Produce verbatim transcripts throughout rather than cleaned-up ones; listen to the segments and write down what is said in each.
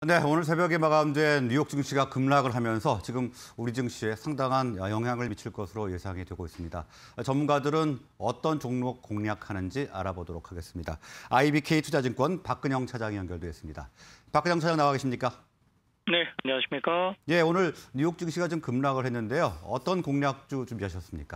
네, 오늘 새벽에 마감된 뉴욕 증시가 급락을 하면서 지금 우리 증시에 상당한 영향을 미칠 것으로 예상이 되고 있습니다. 전문가들은 어떤 종목 공략하는지 알아보도록 하겠습니다. 아이비케이 투자증권 박근영 차장이 연결되어 있습니다. 박근영 차장 나와 계십니까? 네, 안녕하십니까? 예, 오늘 뉴욕 증시가 좀 급락을 했는데요. 어떤 공략주 준비하셨습니까?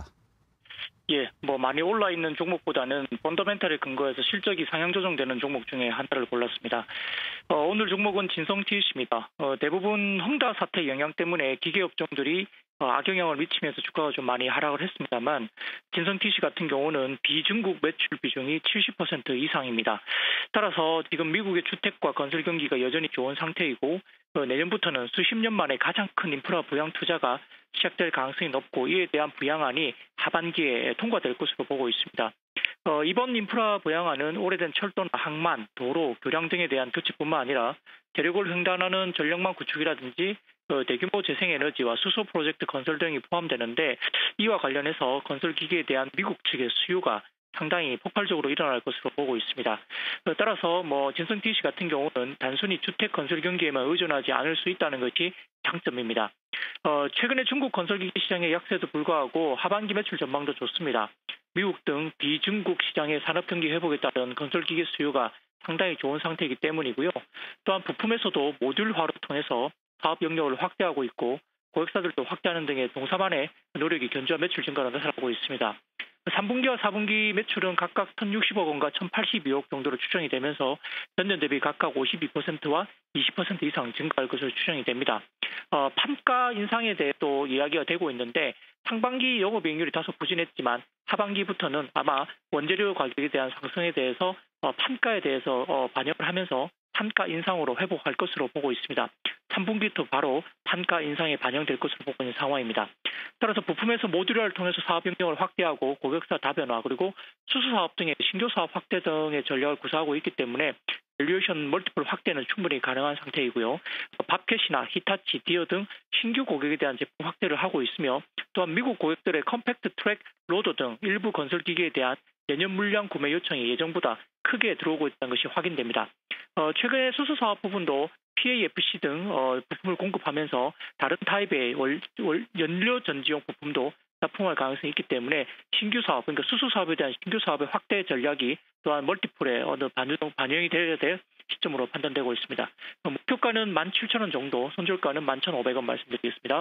예, 뭐 많이 올라 있는 종목보다는 펀더멘탈에 근거해서 실적이 상향 조정되는 종목 중에 하나를 골랐습니다. 어, 오늘 종목은 진성티씨입니다. 어, 대부분 헝다 사태 영향 때문에 기계업종들이 어, 악영향을 미치면서 주가가 좀 많이 하락을 했습니다만 진성티씨 같은 경우는 비중국 매출 비중이 칠십 퍼센트 이상입니다. 따라서 지금 미국의 주택과 건설 경기가 여전히 좋은 상태이고 어, 내년부터는 수십 년 만에 가장 큰 인프라 부양 투자가 시작될 가능성이 높고 이에 대한 부양안이 하반기에 통과될 것으로 보고 있습니다. 어, 이번 인프라 부양안은 오래된 철도나 항만, 도로, 교량 등에 대한 교체뿐만 아니라 대륙을 횡단하는 전력망 구축이라든지 어, 대규모 재생에너지와 수소 프로젝트 건설 등이 포함되는데 이와 관련해서 건설 기기에 대한 미국 측의 수요가 상당히 폭발적으로 일어날 것으로 보고 있습니다. 따라서 뭐 진성티씨 같은 경우는 단순히 주택 건설 경기에만 의존하지 않을 수 있다는 것이 장점입니다. 어, 최근에 중국 건설기기 시장의 약세도 불구하고 하반기 매출 전망도 좋습니다. 미국 등 비중국 시장의 산업 경기 회복에 따른 건설기계 수요가 상당히 좋은 상태이기 때문이고요. 또한 부품에서도 모듈화를 통해서 사업 영역을 확대하고 있고 고객사들도 확대하는 등의 동사만의 노력이 견조한 매출 증가로 나타나고 있습니다. 삼 분기와 사 분기 매출은 각각 천육십억 원과 천팔십이억 정도로 추정이 되면서 전년 대비 각각 오십이 퍼센트와 이십 퍼센트 이상 증가할 것으로 추정이 됩니다. 어, 판가 인상에 대해 또 이야기가 되고 있는데 상반기 영업이익률이 다소 부진했지만 하반기부터는 아마 원재료 가격에 대한 상승에 대해서 어, 판가에 대해서 어, 반영을 하면서 판가 인상으로 회복할 것으로 보고 있습니다. 삼 분기부터 바로 판가 인상에 반영될 것으로 보고 있는 상황입니다. 따라서 부품에서 모듈화를 통해서 사업 영역을 확대하고 고객사 다변화 그리고 수수 사업 등의 신규 사업 확대 등의 전략을 구사하고 있기 때문에 밸류에이션 멀티플 확대는 충분히 가능한 상태이고요. 밥캣이나 히타치, 디어 등 신규 고객에 대한 제품 확대를 하고 있으며 또한 미국 고객들의 컴팩트 트랙 로더 등 일부 건설 기기에 대한 내년 물량 구매 요청이 예정보다 크게 들어오고 있다는 것이 확인됩니다. 어, 최근에 수소 사업 부분도 피에이에프씨 등 어, 부품을 공급하면서 다른 타입의 월, 월, 연료 전지용 부품도 납품할 가능성이 있기 때문에 신규 사업, 그러니까 수소 사업에 대한 신규 사업의 확대 전략이 또한 멀티플에 어느 반영, 반영이 되어야 될 시점으로 판단되고 있습니다. 목표가는 만 칠천 원 정도, 손절가는 만 천오백 원 말씀드리겠습니다.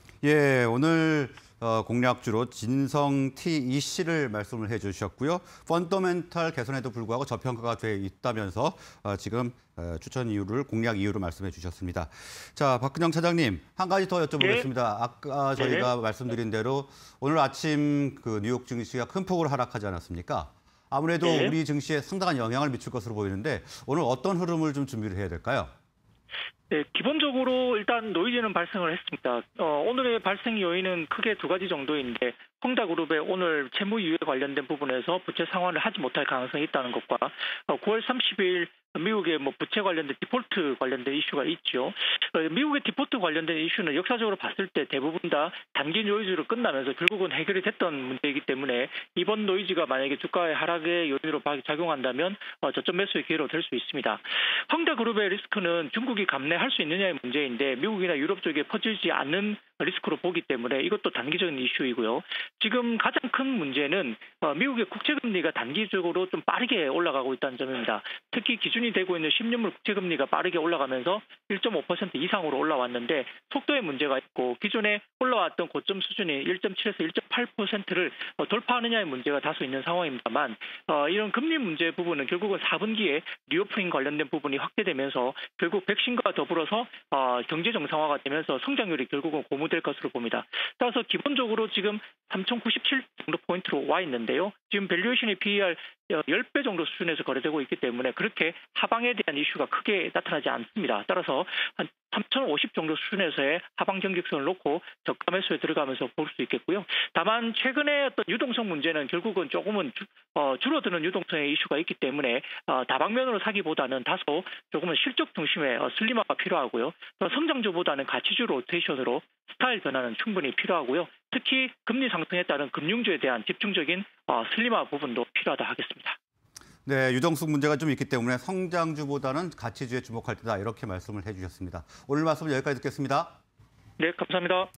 예, 오늘 어, 공략주로 진성티이씨를 말씀을 해주셨고요. 펀더멘탈 개선에도 불구하고 저평가가 돼 있다면서 어, 지금 어, 추천 이유를 공략 이유로 말씀해 주셨습니다. 자, 박근영 차장님, 한 가지 더 여쭤보겠습니다. 네. 아까 저희가 네. 말씀드린 대로 오늘 아침 그 뉴욕 증시가 큰 폭으로 하락하지 않았습니까? 아무래도 네. 우리 증시에 상당한 영향을 미칠 것으로 보이는데 오늘 어떤 흐름을 좀 준비를 해야 될까요? 네, 기본적으로 일단 노이즈는 발생을 했습니다. 어, 오늘의 발생 요인은 크게 두 가지 정도인데 헝다그룹의 오늘 채무 이유에 관련된 부분에서 부채 상환을 하지 못할 가능성이 있다는 것과 어, 구월 삼십일 미국의 뭐 부채 관련된 디폴트 관련된 이슈가 있죠. 미국의 디폴트 관련된 이슈는 역사적으로 봤을 때 대부분 다 단기 노이즈로 끝나면서 결국은 해결이 됐던 문제이기 때문에 이번 노이즈가 만약에 주가의 하락의 요인으로 작용한다면 저점 매수의 기회로 될 수 있습니다. 헝다그룹의 리스크는 중국이 감내할 수 있느냐의 문제인데 미국이나 유럽 쪽에 퍼지지 않는 리스크로 보기 때문에 이것도 단기적인 이슈이고요. 지금 가장 큰 문제는 미국의 국채금리가 단기적으로 좀 빠르게 올라가고 있다는 점입니다. 특히 기준이 되고 있는 십 년물 국채금리가 빠르게 올라가면서 일 점 오 퍼센트 이상으로 올라왔는데 속도에 문제가 있고 기존에 올라왔던 고점 수준이 일 점 칠에서 일 점 팔 퍼센트를 돌파하느냐의 문제가 다소 있는 상황입니다만 어, 이런 금리 문제 부분은 결국은 사 분기에 리오프닝 관련된 부분이 확대되면서 결국 백신과 더불어서 어, 경제 정상화가 되면서 성장률이 결국은 고무될 것으로 봅니다. 따라서 기본적으로 지금 삼천구십칠 정도 포인트로 와 있는데요. 지금 밸류에이션의 피이알 십 배 정도 수준에서 거래되고 있기 때문에 그렇게 하방에 대한 이슈가 크게 나타나지 않습니다. 따라서 한 삼천오십 정도 수준에서의 하방 경직선을 놓고 저가 매수에 들어가면서 볼 수 있겠고요. 다만 최근에 어떤 유동성 문제는 결국은 조금은 주, 어, 줄어드는 유동성의 이슈가 있기 때문에 어, 다방면으로 사기보다는 다소 조금은 실적 중심의 어, 슬림화가 필요하고요. 또 성장주보다는 가치주 로테이션으로 스타일 변화는 충분히 필요하고요. 특히 금리 상승에 따른 금융주에 대한 집중적인 어, 슬림화 부분도 필요하다 하겠습니다. 네, 유동성 문제가 좀 있기 때문에 성장주보다는 가치주에 주목할 때다 이렇게 말씀을 해주셨습니다. 오늘 말씀 여기까지 듣겠습니다. 네, 감사합니다.